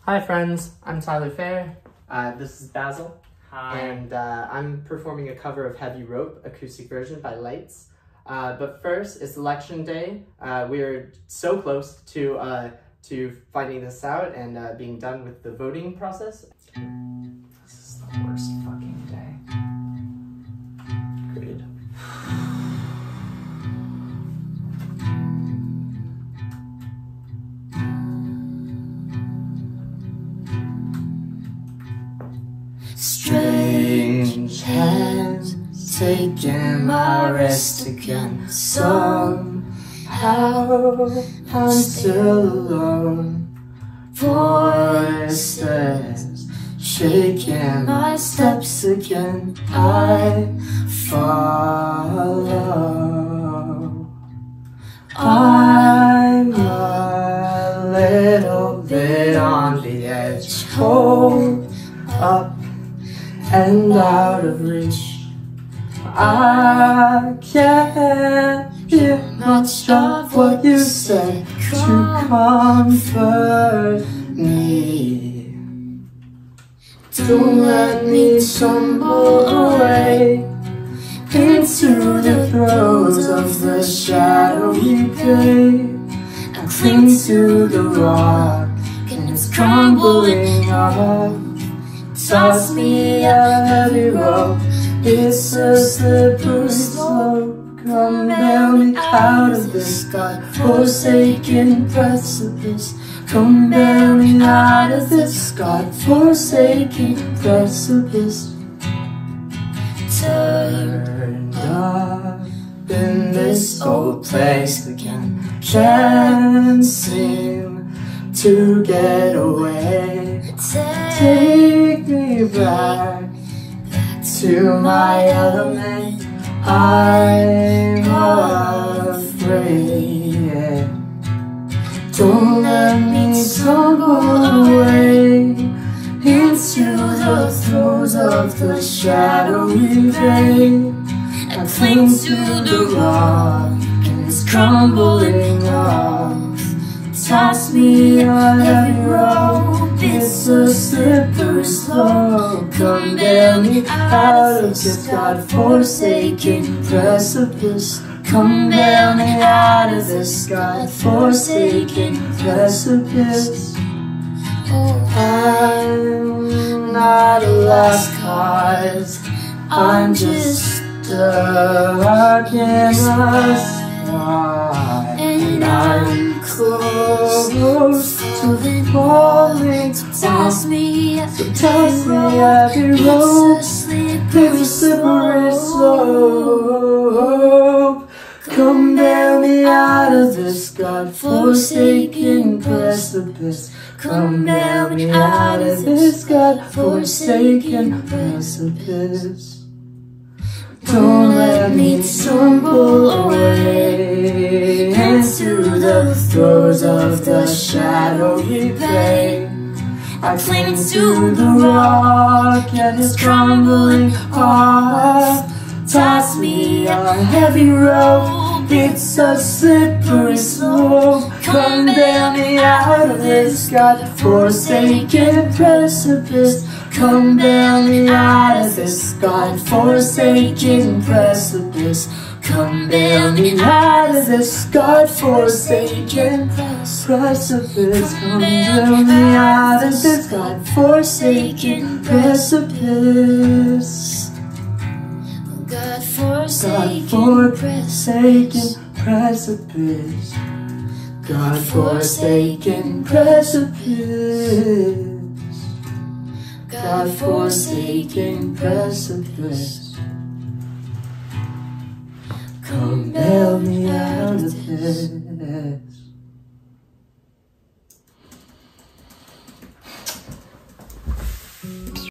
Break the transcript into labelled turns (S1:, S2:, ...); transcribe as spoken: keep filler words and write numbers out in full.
S1: Hi friends, I'm Tyler FoeHr.
S2: Uh, this is Basil.
S1: Hi.
S2: And uh, I'm performing a cover of Heavy Rope, acoustic version by Lights. Uh, but first, it's election day. Uh, we're so close to uh, to finding this out and uh, being done with the voting process.
S1: This is the worst fucking day.
S2: Agreed.
S3: Strange hands taking my rest again. Somehow I'm still alone. Voices shaking my steps again. I follow. I'm a little bit on the edge. Hold up and out of reach. I can't hear much of what you say to comfort me. Don't let me tumble away into the throes of the shadowy day. I cling to the rock and it's crumbling up. Toss me a heavy rope, it's a slippery slope. Come bail me out of this God-forsaken precipice. Come bail me out of this God-forsaken precipice. Turned up in this old place again. Can't seem to get away. Take me back, back to my element. I'm afraid. Don't let me tumble away into the throes of the shadowy vein. I cling to the rock and it's crumbling off. Toss me a heavy rope, it's a slippery slope. Come bail me out of this God-forsaken precipice. Come bail me out of this God-forsaken precipice. I'm not a lost cause, I'm just stuck in a spot. And I'm close to falling. So toss me, so toss me every rope. It's a slippery slope. Come bail me out of this God-forsaken precipice. Come bail me out of this God-forsaken precipice. Don't let me tumble away into the throes of the shadowy vein. I cling to the rock and it's crumbling off. Toss me a heavy rope, it's a slippery slope. Come bail me out of this God-forsaken precipice. Come bail me out of this God-forsaken precipice. Come bail me out of this God-forsaken precipice. Come bail me out of this God-forsaken precipice. God-forsaken precipice. God-forsaken precipice. God-forsaken precipice. Come bail me out of this.